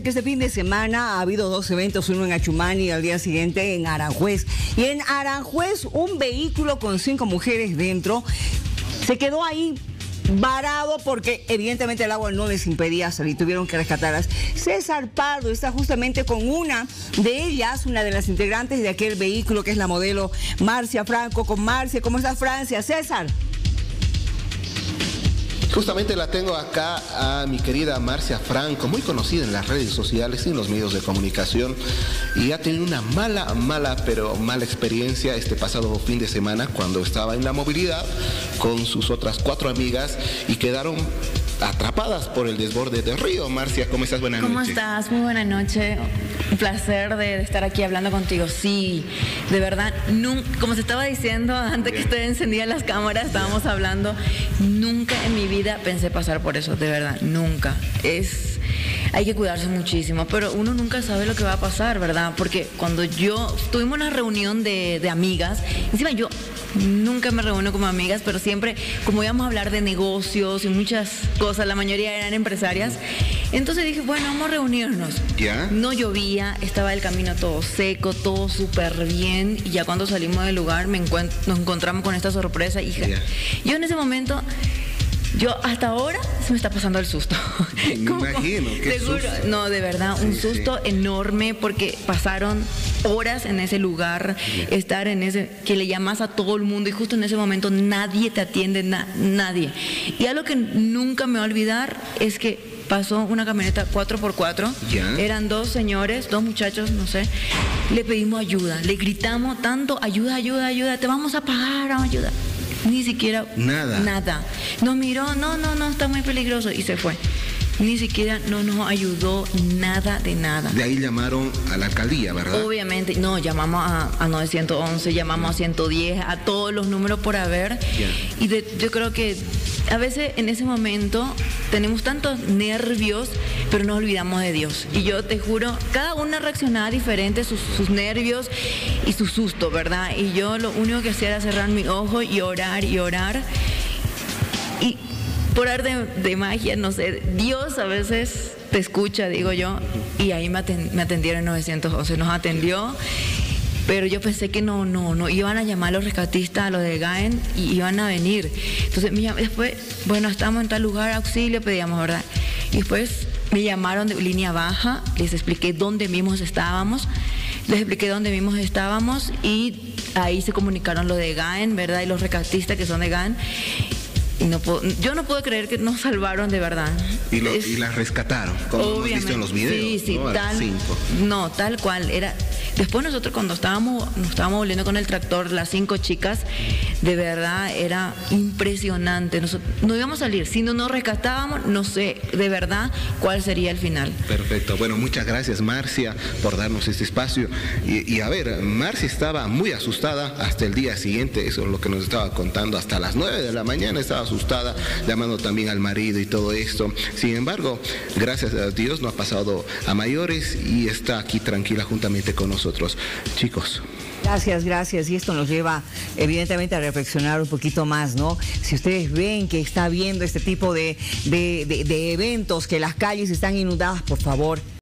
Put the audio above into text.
que este fin de semana ha habido dos eventos, uno en Achumani y al día siguiente en Aranjuez. Y en Aranjuez, un vehículo con 5 mujeres dentro se quedó ahí varado porque evidentemente el agua no les impedía salir, tuvieron que rescatarlas. César Pardo está justamente con una de ellas, una de las integrantes de aquel vehículo que es la modelo Marcia Franco. Con Marcia, ¿cómo está Francia? César. Justamente la tengo acá a mi querida Marcia Franco, muy conocida en las redes sociales y en los medios de comunicación, y ha tenido una mala experiencia este pasado fin de semana cuando estaba en la movilidad con sus otras 4 amigas y quedaron atrapadas por el desborde del río. Marcia, ¿cómo estás? Buenas noches. ¿Cómo estás? Muy buena noche. Un placer de estar aquí hablando contigo. Sí, de verdad, como se estaba diciendo antes que estén encendidas las cámaras, estábamos hablando, nunca en mi vida pensé pasar por eso, de verdad, nunca. Hay que cuidarse muchísimo, pero uno nunca sabe lo que va a pasar, ¿verdad? Porque cuando tuvimos una reunión de amigas, encima yo nunca me reúno como amigas, pero siempre, como íbamos a hablar de negocios y muchas cosas, la mayoría eran empresarias, entonces dije, bueno, vamos a reunirnos. ¿Ya? No llovía, estaba el camino todo seco, todo súper bien, y ya cuando salimos del lugar nos encontramos con esta sorpresa, hija. ¿Ya? Yo en ese momento... hasta ahora se me está pasando el susto. Me imagino, qué seguro. susto. No, de verdad, un susto enorme porque pasaron horas en ese lugar, estar en ese, que le llamas a todo el mundo y justo en ese momento nadie te atiende, nadie. Y algo que nunca me voy a olvidar es que pasó una camioneta 4x4, ¿Ya? Eran 2 señores, 2 muchachos, no sé, le pedimos ayuda, le gritamos tanto, ayuda, te vamos a pagar, ayuda. Ni siquiera nada. Nos miró, no, está muy peligroso y se fue. Ni siquiera no nos ayudó nada de nada. De ahí llamaron a la alcaldía, ¿verdad? Obviamente, no, llamamos a 911, llamamos a 110, a todos los números por haber. Yeah. Y yo creo que a veces en ese momento tenemos tantos nervios, pero nos olvidamos de Dios. Y yo te juro, cada una reaccionaba diferente, sus nervios y su susto, ¿verdad? Y yo lo único que hacía era cerrar mi ojo y orar. Y por arte de magia, no sé, Dios a veces te escucha, digo yo, y ahí me atendieron en 911, nos atendió, pero yo pensé que no, iban a llamar a los rescatistas, a los de GAEN, y iban a venir. Entonces, después, bueno, estamos en tal lugar, auxilio, pedíamos, ¿verdad? Y después me llamaron de línea baja, les expliqué dónde mismo estábamos, y ahí se comunicaron los de GAEN, ¿verdad? Y los rescatistas que son de GAEN. Yo no puedo creer que nos salvaron de verdad. Y las rescataron, como hemos visto en los videos. Sí, ¿no? Tal cual. Después nosotros cuando nos estábamos volviendo con el tractor, las 5 chicas, de verdad era impresionante. No íbamos a salir. Si no nos rescatábamos, no sé de verdad cuál sería el final. Perfecto. Bueno, muchas gracias, Marcia, por darnos este espacio. Y a ver, Marcia estaba muy asustada hasta el día siguiente, eso es lo que nos estaba contando, hasta las 9 de la mañana estaba asustada, llamando también al marido y todo esto. Sin embargo, gracias a Dios no ha pasado a mayores y está aquí tranquila juntamente con nosotros. Chicos. Gracias. Y esto nos lleva evidentemente a reflexionar un poquito más, ¿no? Si ustedes ven que está habiendo este tipo de eventos, que las calles están inundadas, por favor,